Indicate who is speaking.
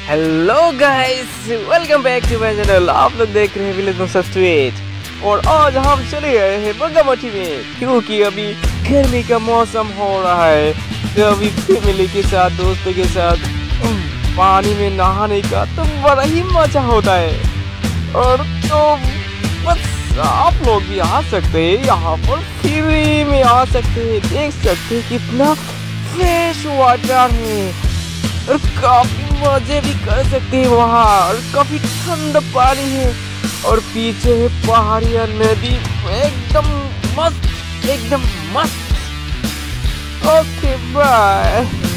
Speaker 1: Hello guys, welcome back to my channel. आप लोग देख रहे हैं विलेज में स्ट्रीट और आज हम चले गए हैं बंगामठी में क्योंकि अभी गर्मी का मौसम हो रहा है। तो अभी फैमिली के साथ, दोस्तों के साथ पानी में नहाने का तो बड़ा ही मजा होता है। और तो बस आप लोग भी आ सकते हैं, यहाँ पर फ्री में आ सकते हैं। देख सकते हैं कितना फ्रेश वाटर है और काफी मजे भी कर सकते हैं वहाँ। और काफी ठंडा पानी है और पीछे है पहाड़ियाँ, नदी, एकदम मस्त, एकदम मस्त। Okay bye.